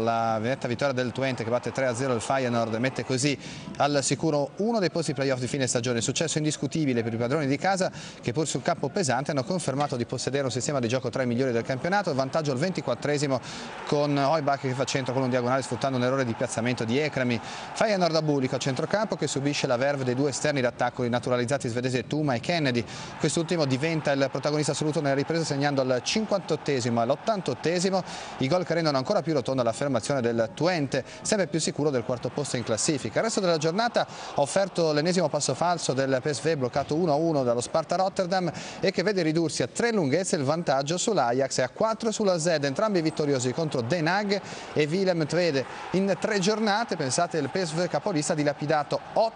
la netta vittoria del Twente che batte 3-0 il Feyenoord e mette così al sicuro uno dei posti playoff di fine stagione. Successo indiscutibile per i padroni di casa che pur sul campo pesante hanno confermato di possedere un sistema di gioco tra i migliori del campionato. Il vantaggio al 24esimo con Højbjerg che fa centro con un diagonale sfruttando un errore di piazzamento di Ekremi. Feyenoord a Bulico a centrocampo che subisce la verve dei due esterni d'attacco naturalizzati svedesi Tuma e Kennedy. Quest'ultimo diventa il protagonista assoluto nella ripresa segnando al 58esimo e all'88esimo i gol che rendono ancora più rotonda l'affermazione del Twente, sempre più sicuro del quarto posto in classifica. Il resto della giornata ha offerto l'ennesimo passo falso del PSV bloccato 1-1 dallo Sparta Rotterdam e che vede ridursi a 3 lunghezze il vantaggio sull'Ajax e a 4 sulla Z, entrambi vittoriosi contro Den Haag e Willem Tvede. In 3 giornate, pensate, il PSV capolista ha dilapidato 8